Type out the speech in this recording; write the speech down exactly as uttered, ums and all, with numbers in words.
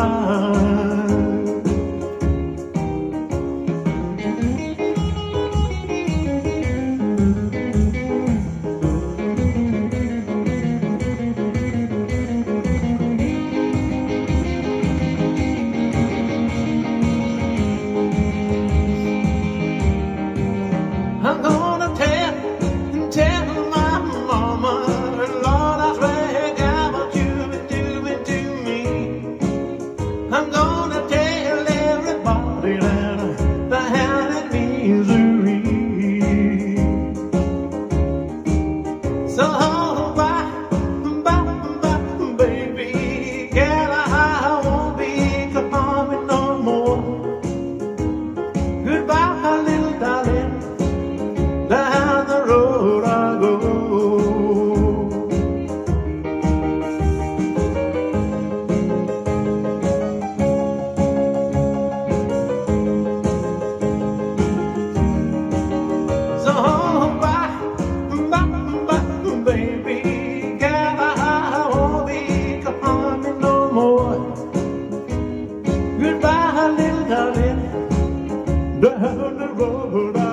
I'm gonna tell, tell my mama, Lord, I swear, God, what you've been doing to me. I'm gonna tell everybody that I had in misery. So hold bye, bye, bye, baby, girl, I won't be coming no more. Goodbye, little darling. Down the road I go. So bye, bye, bye, baby, girl, I won't be coming no more. Goodbye, little darling, down the road I go.